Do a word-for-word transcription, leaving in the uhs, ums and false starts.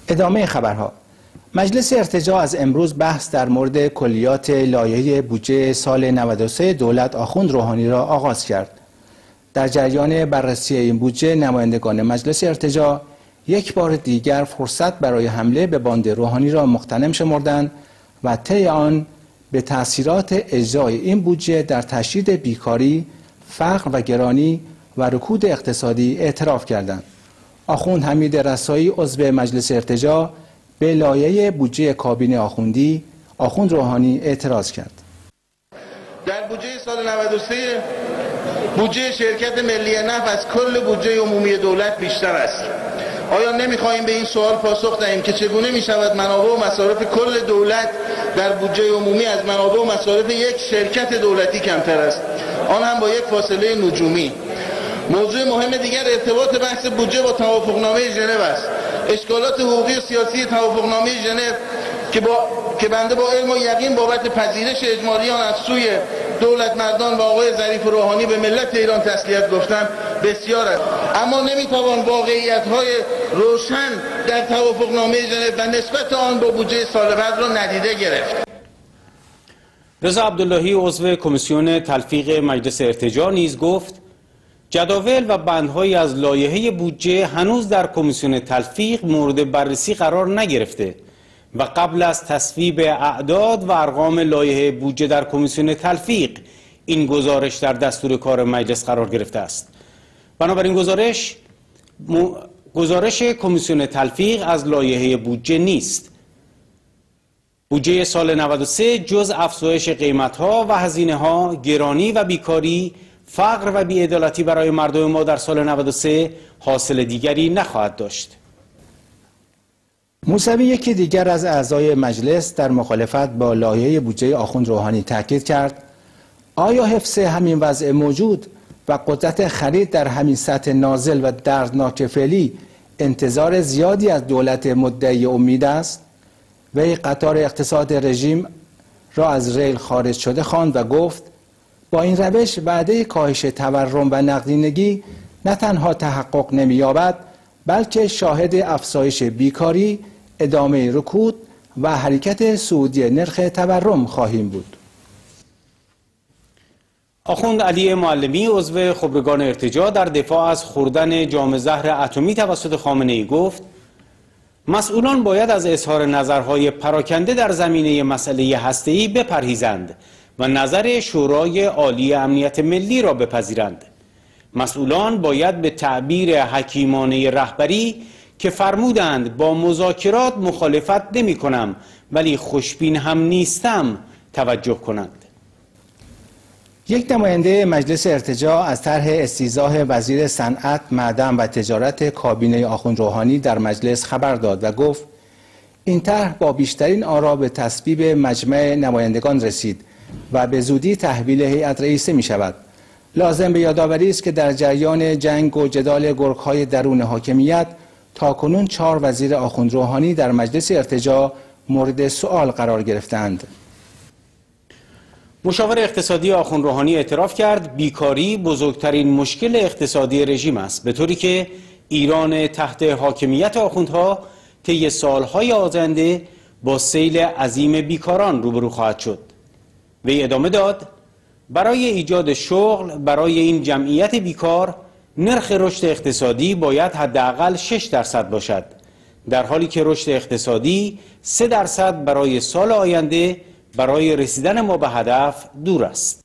ادامه خبرها. مجلس ارتجاع از امروز بحث در مورد کلیات لایحه بودجه سال نود و سه دولت آخوند روحانی را آغاز کرد. در جریان بررسی این بودجه نمایندگان مجلس ارتجاع یک بار دیگر فرصت برای حمله به باند روحانی را مغتنم شمردند و طی آن به تأثیرات اجرای این بودجه در تشدید بیکاری، فقر و گرانی و رکود اقتصادی اعتراف کردند. آخوند حمید رسایی عضو مجلس ارتجاع به لایحه بودجه کابینه آخوندی آخوند روحانی اعتراض کرد. در بودجه سال نود و سه بودجه شرکت ملی نفت از کل بودجه عمومی دولت بیشتر است. آیا نمیخواهیم به این سوال پاسخ دهیم که چگونه میشود منابع و مصارف کل دولت در بودجه عمومی از منابع و مصارف یک شرکت دولتی کمتر است، آن هم با یک فاصله نجومی؟ موضوع مهم دیگر ارتباط بحث بودجه با توافقنامه ژنو است. اشکالات حقوقی و سیاسی توافقنامه ژنو که با که بنده با علم و یقین بابت پذیرش اجمالی آن از سوی دولت مردان و آقای ظریف روحانی به ملت ایران تسلیت گفتم بسیار است، اما نمیتوان واقعیت‌های روشن در توافقنامه ژنو و نسبت آن با بودجه سال بعد را ندیده گرفت. رضا عبداللهی عضو کمیسیون تلفیق مجلس ارتجاع نیز گفت جداول و بندهایی از لایحه بودجه هنوز در کمیسیون تلفیق مورد بررسی قرار نگرفته و قبل از تصویب اعداد و ارقام لایحه بودجه در کمیسیون تلفیق این گزارش در دستور کار مجلس قرار گرفته است. بنابراین گزارش م... گزارش کمیسیون تلفیق از لایحه بودجه نیست. بودجه سال نود و سه جز افزایش قیمت‌ها و هزینه‌ها، گرانی و بیکاری، فقر و بی‌عدالتی برای مردم ما در سال نود و سه حاصل دیگری نخواهد داشت. موسوی یکی دیگر از اعضای مجلس در مخالفت با لایحه بودجه آخوند روحانی تاکید کرد آیا حفظ همین وضع موجود و قدرت خرید در همین سطح نازل و دردناک فعلی انتظار زیادی از دولت مدعی امید است؟ وی قطار اقتصاد رژیم را از ریل خارج شده خواند و گفت با این روش وعده کاهش تورم و نقدینگی نه تنها تحقق نمی‌یابد بلکه شاهد افزایش بیکاری، ادامه رکود و حرکت صعودی نرخ تورم خواهیم بود. آخوند علی معلمی عضو خبرگان ارتجاع در دفاع از خوردن جام زهر اتمی توسط خامنه‌ای گفت مسئولان باید از اظهار نظرهای پراکنده در زمینه مسئله هسته‌ای بپرهیزند و نظر شورای عالی امنیت ملی را بپذیرند. مسئولان باید به تعبیر حکیمانه رهبری که فرمودند با مذاکرات مخالفت نمی کنم ولی خوشبین هم نیستم توجه کنند. یک نماینده مجلس ارتجاع از طرح استیضاح وزیر صنعت، معدن و تجارت کابینه آخوند روحانی در مجلس خبر داد و گفت این طرح با بیشترین آرا به تصویب مجمع نمایندگان رسید و به زودی تحویل هیئت رئیسه می شود. لازم به یادآوری است که در جریان جنگ و جدال گرگ‌های درون حاکمیت تاکنون چهار وزیر آخوند روحانی در مجلس ارتجاع مورد سؤال قرار گرفتند. مشاور اقتصادی آخوند روحانی اعتراف کرد بیکاری بزرگترین مشکل اقتصادی رژیم است، به طوری که ایران تحت حاکمیت آخوندها طی سالهای آینده با سیل عظیم بیکاران روبرو خواهد شد. وی ادامه داد برای ایجاد شغل برای این جمعیت بیکار نرخ رشد اقتصادی باید حداقل شش درصد باشد، در حالی که رشد اقتصادی سه درصد برای سال آینده برای رسیدن ما به هدف دور است.